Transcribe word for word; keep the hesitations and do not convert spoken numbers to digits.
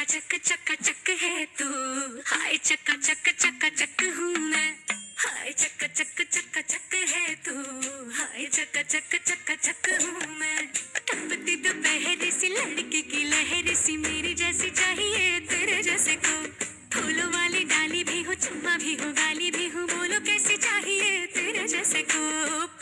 चक चक चक है तू, हाय चक चक चक चक हूँ मैं, हाय चक चक चक चक है तू, हाय चक चक चक चक हूँ मैं। टपती दोपहर सी लड़की की लहर सी, मेरी जैसी चाहिए तेरे जैसे को। फूलों वाली डाली भी हो, चुम्मा भी हो, गाली भी हो, बोलो कैसी चाहिए तेरे जैसे को।